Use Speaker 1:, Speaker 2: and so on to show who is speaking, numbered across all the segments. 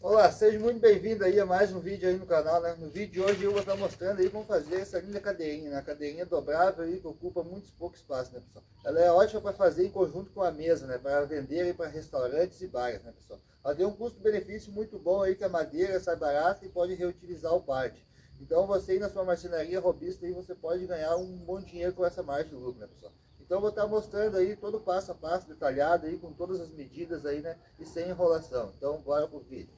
Speaker 1: Olá, seja muito bem-vindo aí a mais um vídeo aí no canal, né? No vídeo de hoje eu vou estar mostrando aí como fazer essa linda cadeirinha, né? A cadeirinha dobrável aí que ocupa muito pouco espaço, né, pessoal? Ela é ótima para fazer em conjunto com a mesa, né? Para vender aí para restaurantes e bares, né, pessoal? Ela tem um custo-benefício muito bom aí, que a madeira sai barata e pode reutilizar o parte. Então você aí na sua marcenaria robista aí, você pode ganhar um bom dinheiro com essa margem de lucro, né, pessoal? Então eu vou estar mostrando aí todo o passo a passo detalhado aí, com todas as medidas aí, né? E sem enrolação. Então bora pro vídeo.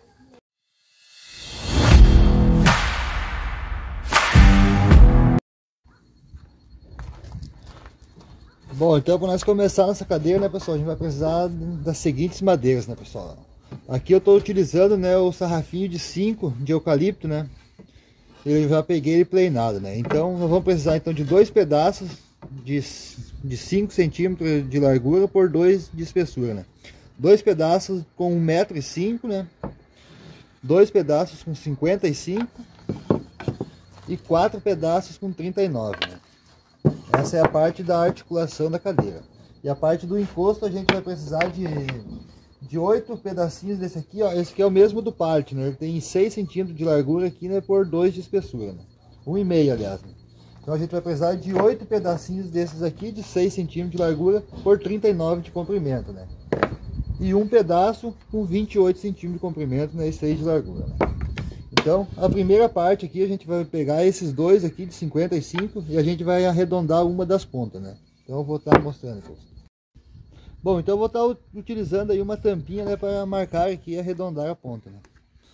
Speaker 1: Bom, então para nós começar nossa cadeira, né, pessoal, a gente vai precisar das seguintes madeiras, né, pessoal. Aqui eu estou utilizando, né, o sarrafinho de 5 de eucalipto, né. Eu já peguei ele pleinado, né. Então nós vamos precisar então de dois pedaços de 5 centímetros de largura por 2 de espessura, né. Dois pedaços com 1,5 m, né. Dois pedaços com 55 e 4 pedaços com 39, né. Essa é a parte da articulação da cadeira. E a parte do encosto a gente vai precisar de 8 pedacinhos desse aqui, ó. Esse aqui é o mesmo do parte, né? Ele tem 6 centímetros de largura aqui, né? Por 2 de espessura, né? 1,5, aliás, né? Então a gente vai precisar de 8 pedacinhos desses aqui, de 6 centímetros de largura por 39 de comprimento, né? E um pedaço com 28 centímetros de comprimento, né? E 6 de largura, né? Então, a primeira parte aqui, a gente vai pegar esses dois aqui de 55 e a gente vai arredondar uma das pontas, né? Então eu vou estar mostrando aqui. Bom, então eu vou estar utilizando aí uma tampinha, né, para marcar aqui e arredondar a ponta, né?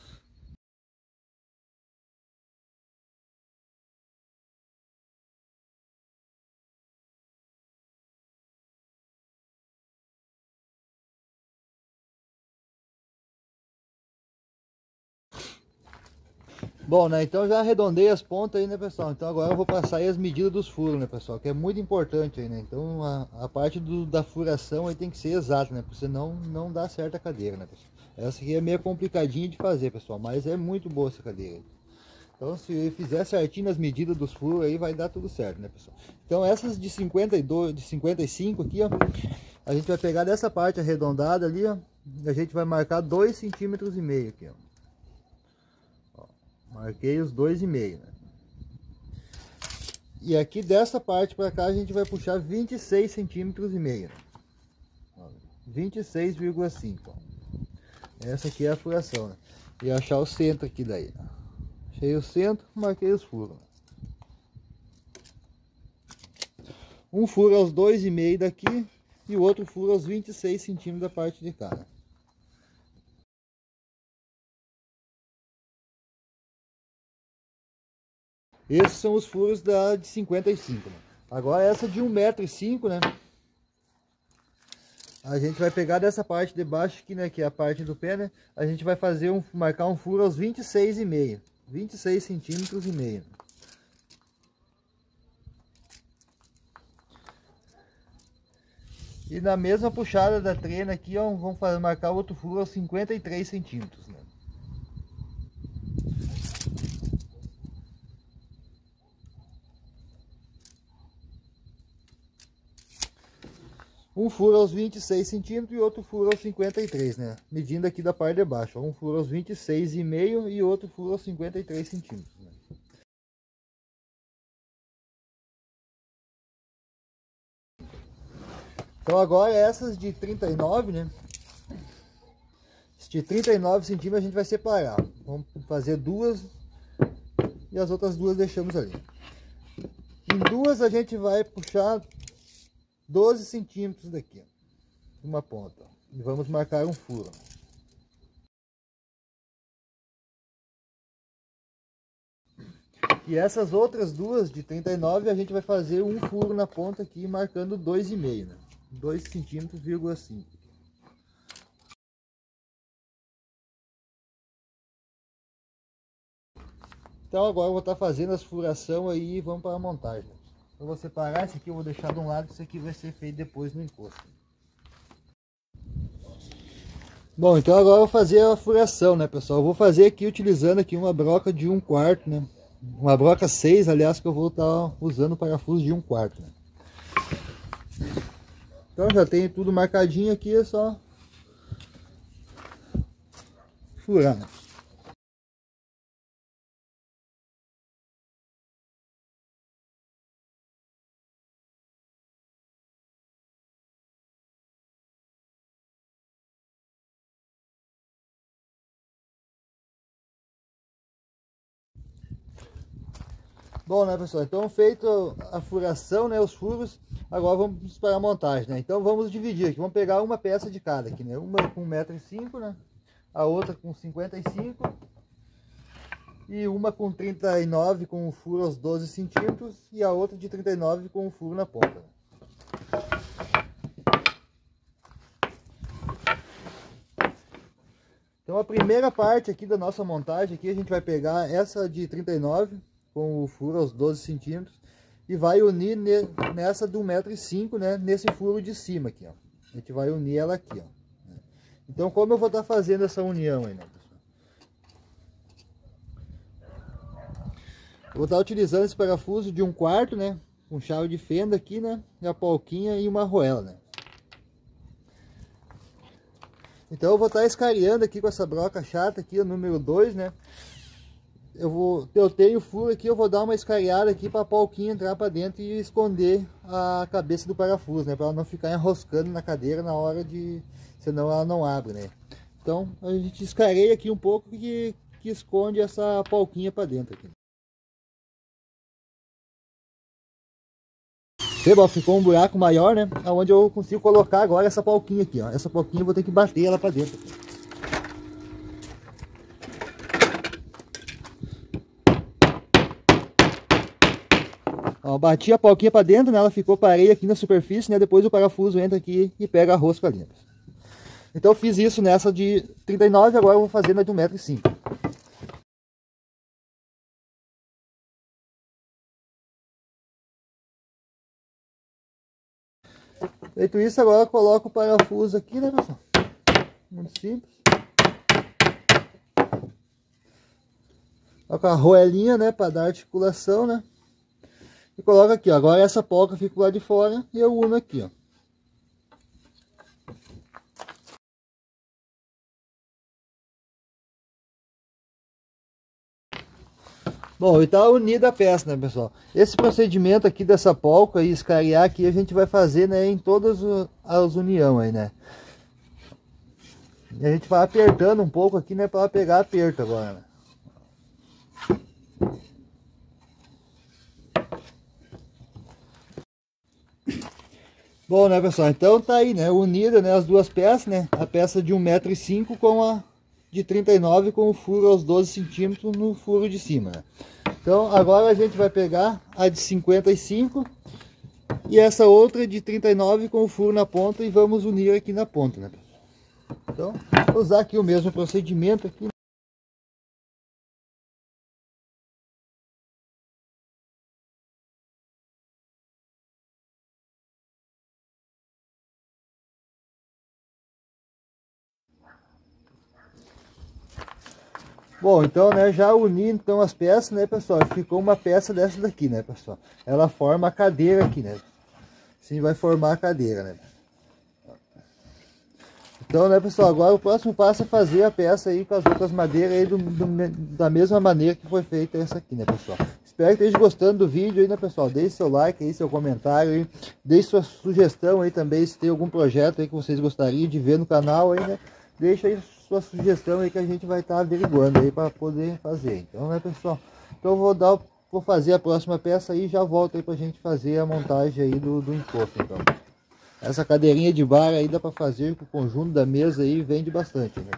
Speaker 1: Bom, né, então já arredondei as pontas aí, né, pessoal? Então agora eu vou passar aí as medidas dos furos, né, pessoal? Que é muito importante aí, né? Então a parte da furação aí tem que ser exata, né? Porque senão não dá certo a cadeira, né, pessoal? Essa aqui é meio complicadinha de fazer, pessoal, mas é muito boa essa cadeira. Então se fizer certinho as medidas dos furos aí, vai dar tudo certo, né, pessoal? Então essas de 52, de 55 aqui, ó, a gente vai pegar dessa parte arredondada ali, ó, e a gente vai marcar 2,5 centímetros aqui, ó. Marquei os 2,5, né? E aqui dessa parte para cá a gente vai puxar 26,5 centímetros, né? 26,5. Essa aqui é a furação, né? E achar o centro aqui daí. Achei o centro, marquei os furos. Um furo aos 2,5 daqui e o outro furo aos 26 centímetros da parte de cá, né? Esses são os furos de 55, né? Agora essa de 1,5 m, né? A gente vai pegar dessa parte de baixo aqui, né? Que é a parte do pé, né? A gente vai fazer marcar um furo aos 26,5. 26 centímetros e meio. E na mesma puxada da trena aqui, ó, vamos marcar outro furo aos 53 centímetros, né? Um furo aos 26 centímetros e outro furo aos 53, né? Medindo aqui da parte de baixo. Um furo aos 26,5 e outro furo aos 53 centímetros, né? Então agora essas de 39, né? De 39 centímetros a gente vai separar. Vamos fazer duas e as outras duas deixamos ali. Em duas a gente vai puxar 12 centímetros daqui, uma ponta, e vamos marcar um furo. E essas outras duas de 39 a gente vai fazer um furo na ponta aqui, marcando 2,5, né? 2 centímetros,5. Então agora eu vou estar fazendo as furação aí e vamos para a montagem. Eu vou separar esse aqui, eu vou deixar de um lado, esse aqui vai ser feito depois no encosto. Bom, então agora eu vou fazer a furação, né, pessoal? Eu vou fazer aqui utilizando aqui uma broca de 1/4, né? Uma broca 6, aliás, que eu vou estar usando parafuso de 1/4, né? Então já tenho tudo marcadinho aqui, é só furar, né? Bom, né, pessoal, então feito a furação, né, os furos, agora vamos para a montagem, né? Então vamos dividir aqui, vamos pegar uma peça de cada aqui, né? Uma com 1,5 m, né? A outra com 55 e uma com 39 com o furo aos 12 centímetros e a outra de 39 com o furo na ponta. Então a primeira parte aqui da nossa montagem aqui, a gente vai pegar essa de 39 com o furo aos 12 centímetros e vai unir nessa de 1,5 m, né, nesse furo de cima aqui, ó. A gente vai unir ela aqui, ó. Então como eu vou estar fazendo essa união aí, né, pessoal? Eu vou estar utilizando esse parafuso de 1/4, né, com chave de fenda aqui, né, e a polquinha e uma arruela, né. Então eu vou estar escariando aqui com essa broca chata aqui, o número 2, né. Eu tenho o furo aqui, eu vou dar uma escariada aqui para a polquinha entrar para dentro e esconder a cabeça do parafuso, né, para ela não ficar enroscando na cadeira na hora de, senão ela não abre, né. Então a gente escareia aqui um pouco que esconde essa polquinha para dentro aqui. Ficou um buraco maior, né, onde eu consigo colocar agora essa polquinha aqui, ó. Essa polquinha eu vou ter que bater ela para dentro aqui. Ó, bati a polquinha para dentro, né? Ela ficou pareia aqui na superfície, né? Depois o parafuso entra aqui e pega a rosca ali. Então eu fiz isso nessa de 39, agora eu vou fazer na de 1,5 m. Feito isso, agora eu coloco o parafuso aqui, né, pessoal? Muito simples. Coloca a roelinha, né, para dar articulação, né? E coloca aqui, ó. Agora essa polca fica lá de fora e eu uno aqui, ó. Bom, e tá unida a peça, né, pessoal? Esse procedimento aqui dessa polca e escariar aqui a gente vai fazer, né, em todas as uniões aí, né? E a gente vai apertando um pouco aqui, né, para pegar aperto agora, né? Bom, né, pessoal, então tá aí, né, unida, né, as duas peças, né, a peça de 1,5 m com a de 39 com o furo aos 12 centímetros no furo de cima, né. Então agora a gente vai pegar a de 55 e essa outra de 39 com o furo na ponta e vamos unir aqui na ponta, né, pessoal. Então vou usar aqui o mesmo procedimento aqui. Bom, então, né, já uni então as peças, né, pessoal, ficou uma peça dessa daqui, né, pessoal, ela forma a cadeira aqui, né, assim vai formar a cadeira, né. Então, né, pessoal, agora o próximo passo é fazer a peça aí com as outras madeiras aí da mesma maneira que foi feita essa aqui, né, pessoal. Espero que esteja gostando do vídeo aí, né, pessoal, deixe seu like aí, seu comentário aí, deixe sua sugestão aí também, se tem algum projeto aí que vocês gostariam de ver no canal aí, né, deixa aí sua sugestão aí que a gente vai estar averiguando aí para poder fazer. Então, né, pessoal, então vou fazer a próxima peça aí e já volto aí pra gente fazer a montagem aí do encosto, então. Essa cadeirinha de bar aí dá para fazer com o conjunto da mesa aí, vende bastante, né?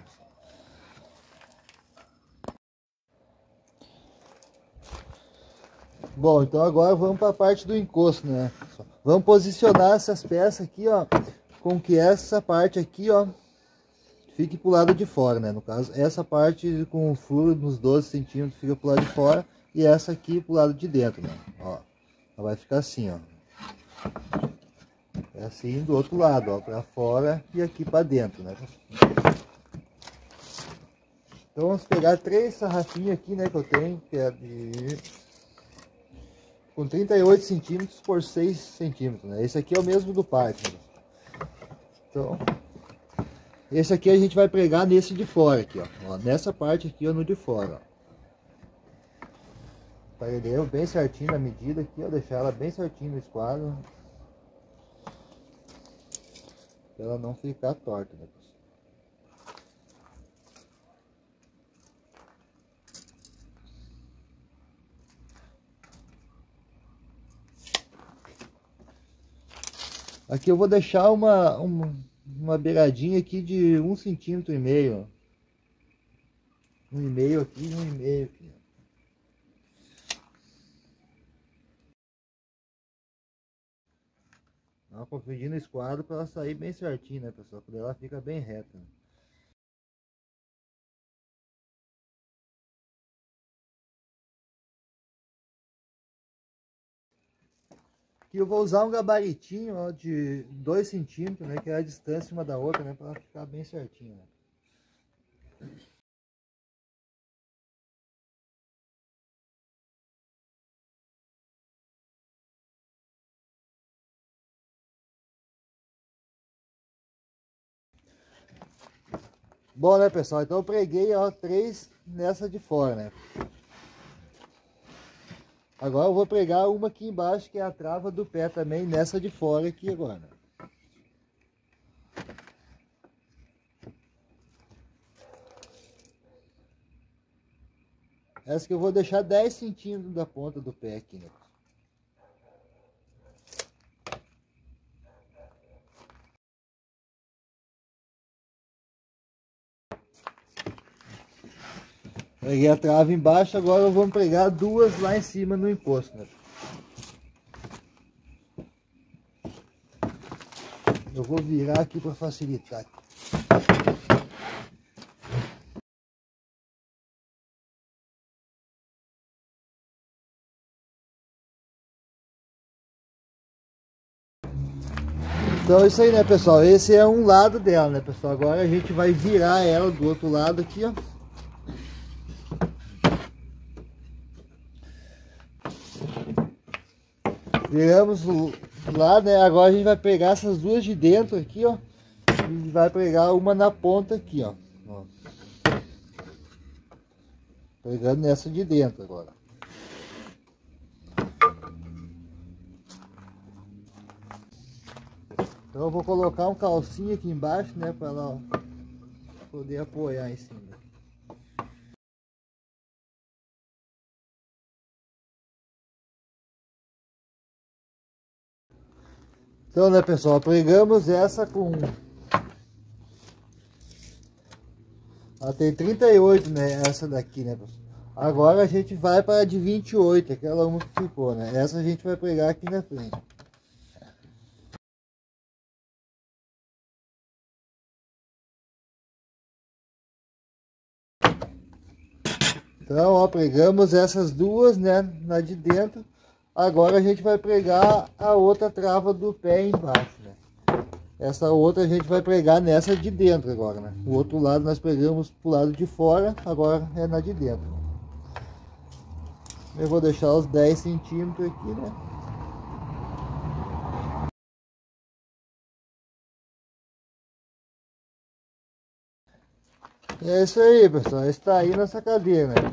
Speaker 1: Bom, então agora vamos para a parte do encosto, né? Vamos posicionar essas peças aqui, ó, com que essa parte aqui, ó, fique pro lado de fora, né? No caso, essa parte com o furo nos 12 centímetros fica pro lado de fora e essa aqui pro lado de dentro, né? Ó, ela vai ficar assim, ó. É assim do outro lado, ó, para fora e aqui para dentro, né? Então vamos pegar 3 sarrafinhas aqui, né, que eu tenho, que é com 38 centímetros por 6 centímetros, né? Esse aqui é o mesmo do parque, né? Então Esse aqui a gente vai pregar nesse de fora aqui, ó. Nessa parte aqui, ó, no de fora, ó. Parelhei bem certinho na medida aqui, ó. Deixar ela bem certinho no esquadro. Pra ela não ficar torta, né, pessoal? Aqui eu vou deixar uma beiradinha aqui de 1,5 cm, ó. 1,5 aqui e 1,5 aqui. Dá uma conferidinha no esquadro para ela sair bem certinho, né, pessoal? Porque ela fica bem reta, né? Aqui eu vou usar um gabaritinho, ó, de 2 centímetros, né, que é a distância uma da outra, né, para ela ficar bem certinho, né? Bom, né, pessoal? Então eu preguei, ó, 3 nessa de fora, né? Agora eu vou pregar uma aqui embaixo, que é a trava do pé também, nessa de fora aqui agora. Essa que eu vou deixar 10 centímetros da ponta do pé aqui, né? Preguei a trava embaixo, agora eu vou pregar 2 lá em cima no encosto, né? Eu vou virar aqui para facilitar. Então é isso aí, né, pessoal? Esse é um lado dela, né, pessoal? Agora a gente vai virar ela do outro lado aqui, ó. Viramos lá, né? Agora a gente vai pegar essas duas de dentro aqui, ó. E vai pregar uma na ponta aqui, ó. Pegando nessa de dentro agora. Então eu vou colocar um calcinho aqui embaixo, né, para ela poder apoiar em cima. Então, né, pessoal, pregamos essa com... Ela tem 38, né, essa daqui, né, pessoal? Agora a gente vai para a de 28, aquela uma que ficou, né? Essa a gente vai pregar aqui na frente. Então, ó, pregamos essas duas, né, na de dentro. Agora a gente vai pregar a outra trava do pé embaixo, né? Essa outra a gente vai pregar nessa de dentro agora, né? O outro lado nós pregamos pro lado de fora, agora é na de dentro. Eu vou deixar os 10 centímetros aqui, né? E é isso aí, pessoal. Está aí nessa cadeira, né?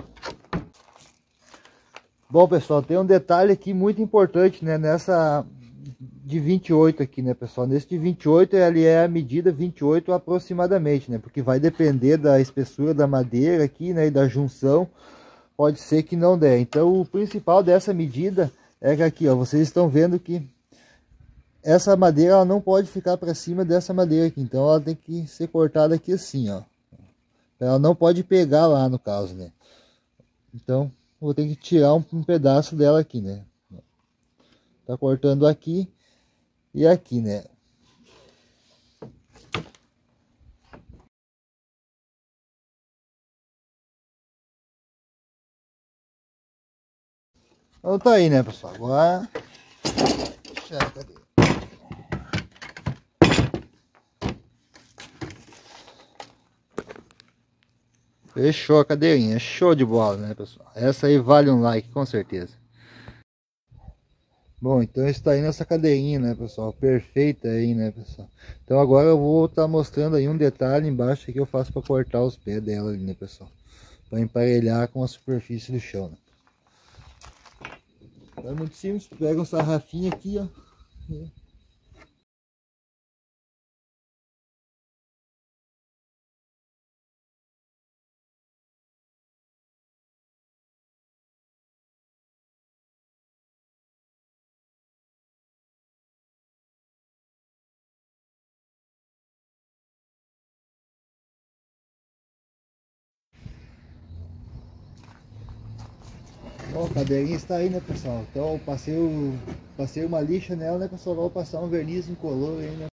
Speaker 1: Bom, pessoal, tem um detalhe aqui muito importante, né? Nessa de 28 aqui, né, pessoal? Nesse de 28, ele é a medida 28 aproximadamente, né? Porque vai depender da espessura da madeira aqui, né? E da junção. Pode ser que não der. Então, o principal dessa medida é que aqui, ó, vocês estão vendo que essa madeira ela não pode ficar para cima dessa madeira aqui. Então, ela tem que ser cortada aqui assim, ó. Ela não pode pegar lá, no caso, né? Então, vou ter que tirar um pedaço dela aqui, né? Tá cortando aqui e aqui, né? Então tá aí, né, pessoal? Agora... Cadê? Fechou a cadeirinha, show de bola, né, pessoal? Essa aí vale um like, com certeza. Bom, então está aí nessa cadeirinha, né, pessoal? Perfeita aí, né, pessoal? Então agora eu vou estar mostrando aí um detalhe embaixo que eu faço para cortar os pés dela ali, né, pessoal? Para emparelhar com a superfície do chão, né? Então é muito simples, pega um sarrafinho aqui, ó. Bom, a cadeirinha está aí, né, pessoal? Então eu passei uma lixa nela, né, pessoal? Vou passar um verniz incolor aí, né?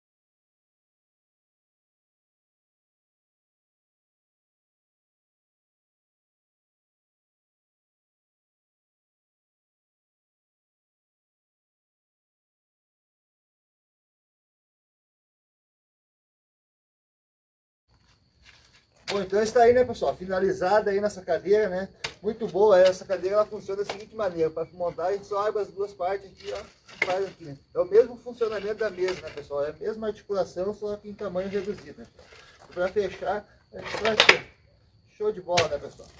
Speaker 1: Bom, então está aí, né, pessoal? Finalizada aí nessa cadeira, né? Muito boa essa cadeira, ela funciona da seguinte maneira: para montar, a gente só abre as duas partes aqui, ó, e faz aqui, né? É o mesmo funcionamento da mesa, né, pessoal? É a mesma articulação, só que em tamanho reduzido, né? Para fechar, a gente vai aqui. Show de bola, né, pessoal?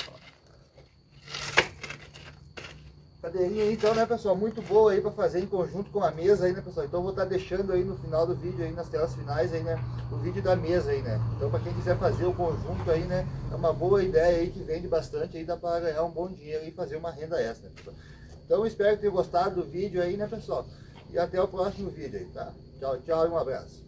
Speaker 1: Cadeirinha aí, então, né, pessoal? Muito boa aí para fazer em conjunto com a mesa aí, né, pessoal? Então eu vou estar deixando aí no final do vídeo, aí nas telas finais aí, né, o vídeo da mesa aí, né? Então para quem quiser fazer o conjunto aí, né, é uma boa ideia aí que vende bastante aí, dá para ganhar um bom dinheiro e fazer uma renda extra, pessoal. Então eu espero que tenham gostado do vídeo aí, né, pessoal? E até o próximo vídeo aí, tá? Tchau, tchau e um abraço.